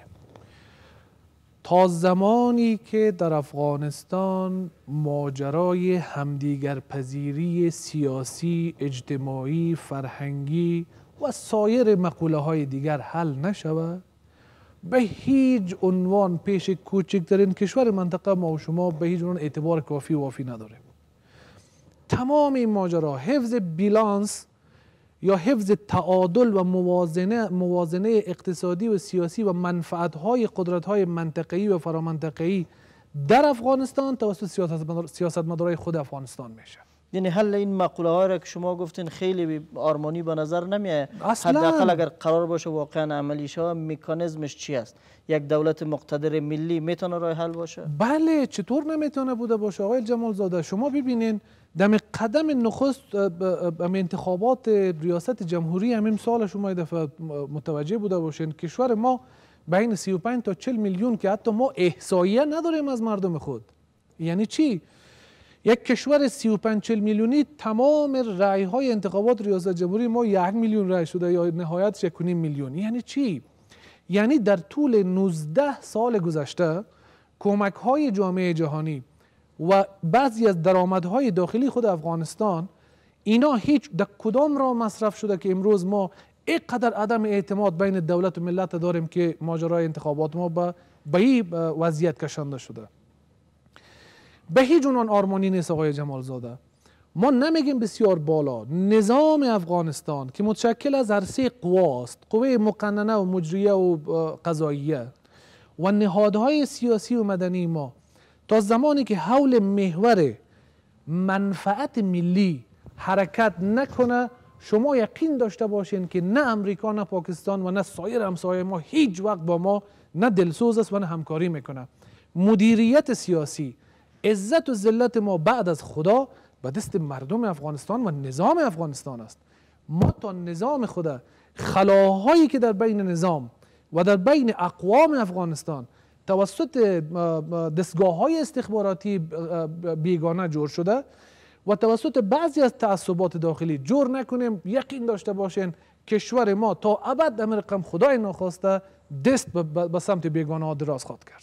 [SPEAKER 3] تا زمانی که در افغانستان ماجرای همدیگر پذیری سیاسی، اجتماعی، فرهنگی و سایر مقوله های دیگر حل نشود، به هیچ عنوان پیش کوچکترین کشور منطقه ما و شما به هیچ عنوان اعتبار کافی و وافی نداریم. تمام این ماجرا حفظ بیلانس یا حفظ تعادل و موازنه موازنه اقتصادی و سیاسی و منفعت‌های قدرت‌های منطقه‌ای و فرامنطقه‌ای در افغانستان توسط سیاستمدارای خود افغانستان میشه.
[SPEAKER 1] یعنی حل این مقوله ها را که شما گفتین خیلی آرمانی به نظر نمیاد.
[SPEAKER 3] اصلا
[SPEAKER 1] حداقل اگر قرار باشه واقعا عملی شه مکانیزمش چی است؟ یک دولت مقتدر ملی میتونه راه حل باشه؟
[SPEAKER 3] بله، چطور نمیتونه بوده باشه آقای جمال زاده؟ شما ببینین دم قدم نخست انتخابات ریاست جمهوری همین سال شما دفعه متوجه بوده باشین کشور ما بین سی و پنج تا چهل میلیون که حتی ما احصاییه نداریم از مردم خود. یعنی چی؟ یک کشور سی و پنج چهل میلیونی تمام رأی های انتخابات ریاست جمهوری ما یک میلیون رأی شده یا نهایتش یک و نیم میلیون. یعنی چی؟ یعنی در طول نوزده سال گذشته کمک های جامعه جهانی و بعضی از درآمدهای داخلی خود افغانستان اینا هیچ در کدام را مصرف شده که امروز ما اینقدر عدم اعتماد بین دولت و ملت داریم که ماجرای انتخابات ما به به این وضعیت کشانده شده. به هیچ عنوان آرمانی نیست آقای جمال زاده. ما نمیگیم بسیار بالا. نظام افغانستان که متشکل از هر سه قواست، قوه مقننه و مجریه و قضاییه و نهادهای سیاسی و مدنی ما، تا زمانی که حول محور منفعت ملی حرکت نکنه شما یقین داشته باشین که نه امریکا نه پاکستان و نه سایر همسایه ما هیچ وقت با ما نه دلسوز است و نه همکاری میکنه. مدیریت سیاسی، عزت و ذلت ما بعد از خدا به دست مردم افغانستان و نظام افغانستان است. ما تا نظام خدا خلاهایی که در بین نظام و در بین اقوام افغانستان توسط دستگاه های استخباراتی بیگانه جور شده و توسط بعضی از تعصبات داخلی جور نکنیم، یقین داشته باشین کشور ما تا ابد امر رقم خدای ناخواسته دست به سمت بیگانه ها دراز خواهد کرد.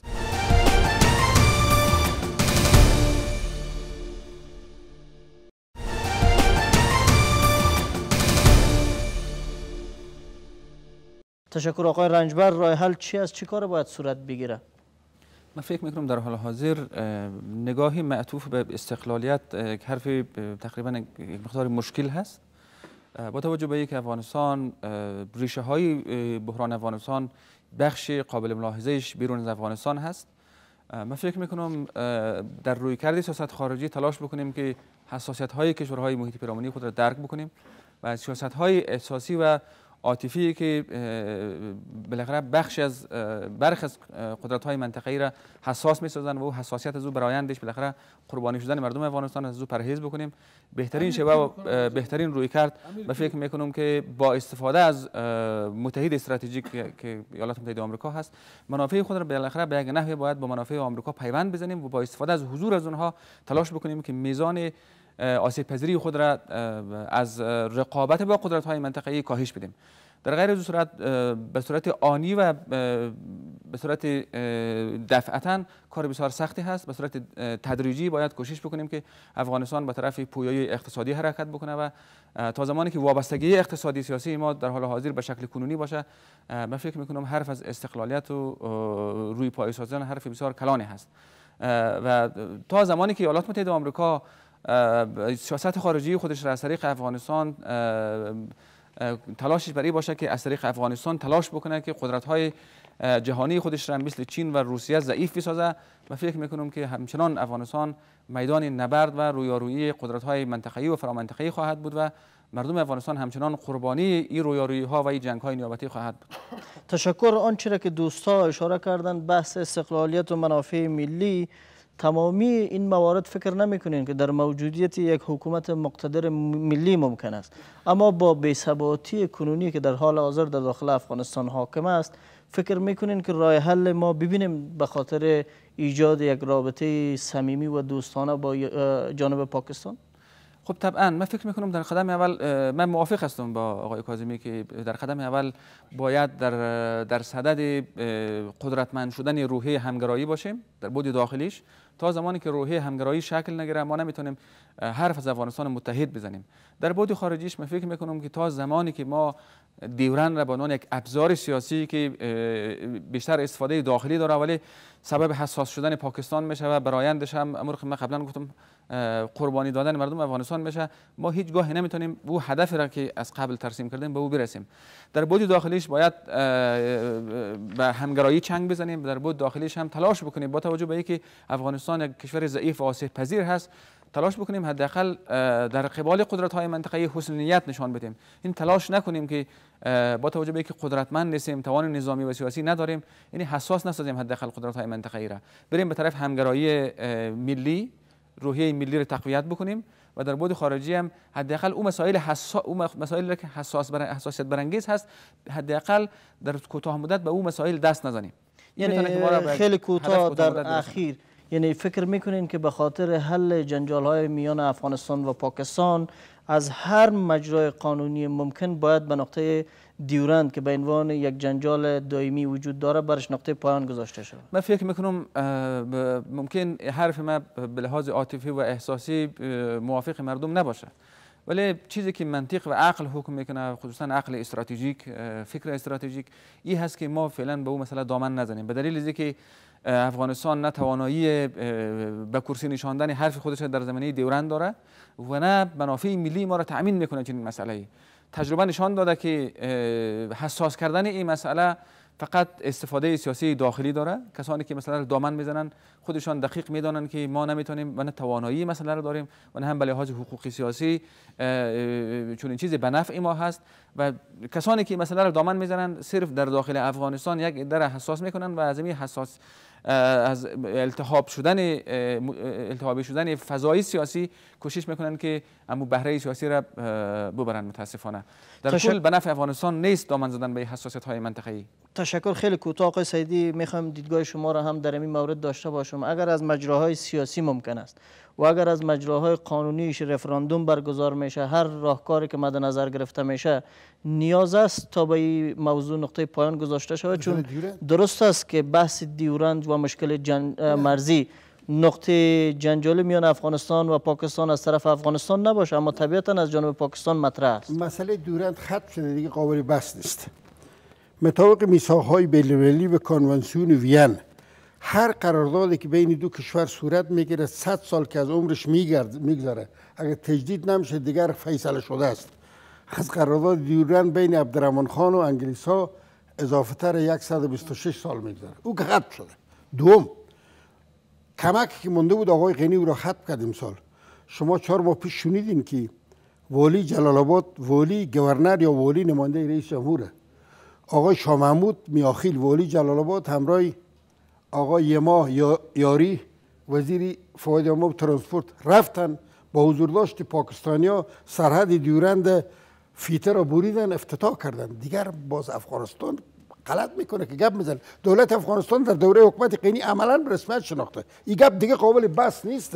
[SPEAKER 1] تشکر آقای رنجبر. راه حل چی است؟ چی کار باید صورت بگیره؟
[SPEAKER 4] من فکر میکنم در حال حاضر نگاهی معطوف به استقلالیت یک حرف تقریبا یک مقدار مشکل هست، با توجه به اینکه افغانستان ریشه های بحران افغانستان بخش قابل ملاحظهش بیرون از افغانستان هست. من فکر میکنم در رویکرد سیاست خارجی تلاش بکنیم که حساسیت های کشورهای محیط پیرامونی خود را درک بکنیم و از سیاست های احساسی و عاطفی که بالاخره بخش از برخی از قدرت های منطقه‌ای را حساس می‌سازند و حساسیت از او برای آیندهش بالاخره قربانی شدن مردم افغانستان از او پرهیز بکنیم. بهترین شیوه و بهترین رویکرد و فکر می‌کنم که با استفاده از متحد استراتژیک که ایالات متحده آمریکا هست، منافع خود را بالاخره به یک نحوی باید با منافع آمریکا پیوند بزنیم و با استفاده از حضور از اونها تلاش بکنیم که میزان آسیب پذیری خود را از رقابت با قدرت های منطقه‌ای کاهش بدیم. در غیر از صورت به صورت آنی و به صورت دفعتا کار بسیار سختی هست. به صورت تدریجی باید کوشش بکنیم که افغانستان به طرف پویایی اقتصادی حرکت بکنه و تا زمانی که وابستگی اقتصادی سیاسی ما در حال حاضر به شکل کنونی باشه، من فکر میکنم حرف از استقلالیت و روی پای سازیدن حرف بسیار کلانی هست. و تا زمانی که ایالات متحده آمریکا سیاست خارجی خودش را از طریق افغانستان تلاشش برای باشه که از طریق افغانستان تلاش بکنه که قدرت‌های جهانی خودش را مثل چین و روسیه ضعیف بسازه، و فکر میکنم که همچنان افغانستان میدان نبرد و رویارویی قدرت‌های منطقه‌ای و فرامنطقه‌ای خواهد بود و مردم افغانستان همچنان قربانی این رویارویی‌ها و این جنگ‌های نیابتی خواهد بود.
[SPEAKER 1] تشکر. آنچه را که دوستا اشاره کردند بحث استقلالیت و منافع ملی، تمامی این موارد فکر نمیکنین که در موجودیت یک حکومت مقتدر ملی ممکن است، اما با بی‌ثباتی کنونی که در حال حاضر در داخل افغانستان حاکم است، فکر میکنین که راه حل ما ببینیم به خاطر ایجاد یک رابطه صمیمی و دوستانه با جانب پاکستان؟
[SPEAKER 4] خب طبعا من فکر میکنم در قدم اول من موافق هستم با آقای کاظمی که در قدم اول باید در در صدد قدرتمند شدن روحیه همگرایی باشیم در بعد داخلیش. تا زمانی که روحیه همگرایی شکل نگیره ما نمیتونیم حرف از افغانستان متحد بزنیم. در بعد خارجیش من فکر میکنم که تا زمانی که ما دیورند را به عنوان یک ابزار سیاسی که بیشتر استفاده داخلی داره ولی سبب حساس شدن پاکستان میشه و برآیندش هم امر که من قبلا گفتم قربانی دادن مردم افغانستان میشه، ما هیچگاه نمیتونیم او هدف را که از قبل ترسیم کردیم به او برسیم. در بعد داخلیش باید به همگرایی چنگ بزنیم، در بعد داخلیش هم تلاش بکنیم با توجه به اینکه افغانستان یک کشور ضعیف و آسیب پذیر هست، تلاش بکنیم حداقل در قبال قدرت‌های منطقه‌ای حسن نیت نشان بدیم. این تلاش نکنیم که با توجه به اینکه قدرتمند نیستیم، توان نظامی و سیاسی نداریم، یعنی حساس نسازیم حداقل قدرت‌های منطقه‌ای را، بریم به طرف همگرایی ملی، روحیه ملی را تقویت بکنیم و در بعد خارجی هم حداقل اون مسائل حساس اون مسائلی که حساس بر حساسیت برانگیز هست حداقل در کوتاه مدت به اون مسائل دست نزنیم.
[SPEAKER 1] یعنی خیلی کوتاه در اخیر، یعنی فکر میکنین که به خاطر حل جنجال های میان افغانستان و پاکستان از هر مجرای قانونی ممکن باید به نقطه دیورند که به عنوان یک جنجال دائمی وجود داره برش نقطه پایان گذاشته شود؟ من
[SPEAKER 4] فکر میکنم ممکن حرف ما به لحاظ عاطفی و احساسی موافق مردم نباشه، ولی چیزی که منطق و عقل حکم میکنه، خصوصا عقل استراتژیک، فکر استراتژیک، این هست که ما فعلا به اون مسئله دامن نزنیم، به دلیل اینکه افغانستان نه توانایی به کرسی نشاندن حرف خودش در زمینه دیورند داره و نه منافع ملی ما را تأمین میکنه. چنین مسئله تجربه نشان داده که حساس کردن این مسئله فقط استفاده سیاسی داخلی داره. کسانی که مثلا دامن میزنن خودشان دقیق میدانند که ما نمیتونیم و نه توانایی مسئله رو داریم و نه هم به لحاظ حقوقی سیاسی چون این چیزی به نفع ما هست، و کسانی که مسئله رو دامن میزنن صرف در داخل افغانستان یک در حساس میکنن و از این حساس از التهاب شدن التهابی شدن فضای سیاسی کوشش میکنن که امو بهره سیاسی را ببرن. متاسفانه در کل به نفع افغانستان نیست دامن زدن به حساسیت های منطقه‌ای.
[SPEAKER 1] تشکر. خیلی کوتاه آقای سیدی، میخوام دیدگاه شما را هم در این مورد داشته باشم. اگر از مجراهای سیاسی ممکن است و اگر از مجراهای قانونیش رفراندوم برگزار میشه، هر راهکاری که مد نظر گرفته میشه، نیاز است تا به این موضوع نقطه پایان گذاشته شود؟ چون درست است که بحث دیورند و مشکل جن... مرزی نقطه جنجال میان افغانستان و پاکستان از طرف افغانستان نباشه، اما طبیعتا از جانب پاکستان مطرح است.
[SPEAKER 2] مسئله دیورند ختم شده دیگه، قابل بحث نیست. مطابق میثاق‌های بین‌المللی و کنوانسیون وین، هر قراردادی که بین دو کشور صورت میگیره صد سال که از عمرش میگذره، اگر تجدید نمیشه دیگر فیصله شده است. از قرارداد دیورند بین عبدالرحمن خان و انگلیس ها اضافه تر صد و بیست و شش سال میگذره، او که ختم شده. دوم، کمک که مونده بود آقای غنی او را ختم کرد امسال. شما چهار ماه پیش شنیدین که والی جلال آباد، والی گورنر یا والی نماینده رئیس جمهوره، آقای شاه محمود میاخیل والی جلال آباد همراه آقای یما یاری وزیر فواد عامه و ترانسپورت رفتن با حضور داشت پاکستانیا سرحد دیورند فیته را بریدن، افتتاح کردن. دیگر باز افغانستان غلط میکنه که گپ میزنه. دولت افغانستان در دوره حکومت غنی عملا به رسمیت شناخته. این گپ دیگه قابل بحث نیست.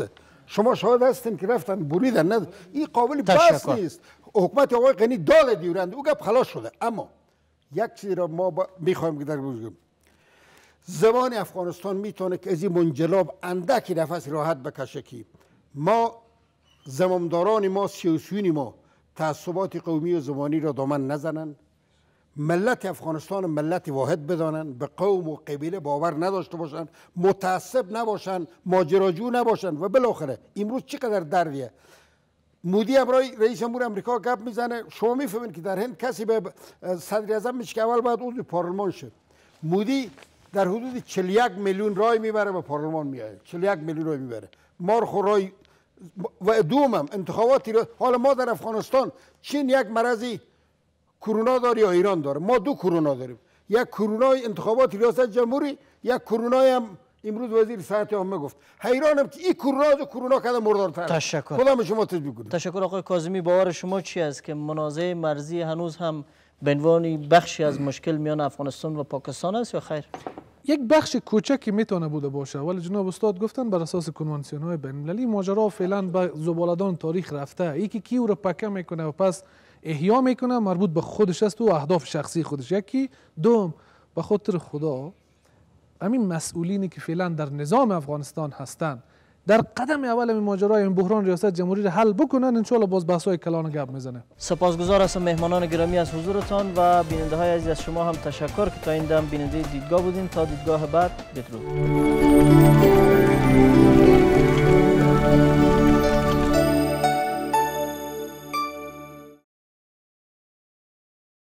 [SPEAKER 2] شما شاهد هستین که رفتن بریدن. نه این قابل بحث نیست. حکومت آقای غنی داد دیورند او گپ خلاص شده. اما یک چیزی را ما با... میخوایم که در بگیم زبان افغانستان میتونه که از این منجلاب اندکی نفس راحت بکشه که ما زمامداران ما سیاسیون ما تعصبات قومی و زبانی را دامن نزنند، ملت افغانستان ملت واحد بدانند، به قوم و قبیله باور نداشته باشند، متعصب نباشند، ماجراجو نباشند. و بالاخره امروز چقدر دردیه مودی امرای رئیس جمهور امریکا گپ میزنه. شما میفهمید که در هند کسی به صدر اعظم میشه که اول باید عضو پارلمان شد. مودی در حدود چهل و یک میلیون رای میبره به پارلمان میاد. چهل و یک میلیون رای میبره. مار خورای و دومم انتخاباتی را حالا ما در افغانستان چین یک مرضی کرونا داره یا ایران داره. ما دو کرونا داریم. یک کرونای انتخابات ریاست جمهوری، یک کرونای هم امروز وزیر صحت عامه گفت. حیرانم که این کرونا از کرونا کده مردارتر.
[SPEAKER 1] تشکر.
[SPEAKER 2] خدا شما تشبیه کنید.
[SPEAKER 1] تشکر آقای کاظمی. باور شما چی است که منازعه مرزی هنوز هم به عنوان بخشی از مشکل میان افغانستان و پاکستان است یا خیر؟
[SPEAKER 3] یک بخش کوچکی میتونه بوده باشه، ولی جناب استاد گفتن بر اساس کنوانسیون های بین المللی ماجرا فعلا به زبالدان تاریخ رفته. یکی کی او رو پکه میکنه و پس احیا میکنه مربوط به خودش است و اهداف شخصی خودش. یکی دوم به خاطر خدا همین مسئولینی که فعلا در نظام افغانستان هستند در قدم اول این ماجرای این بحران ریاست جمهوری را حل بکنن، ان شاء الله باز بحث‌های کلان گپ میزنه.
[SPEAKER 1] سپاسگزار هستم مهمانان گرامی از حضورتان و بیننده های عزیز از شما هم تشکر که تا این دم بیننده دیدگاه بودین. تا دیدگاه بعد بدرود.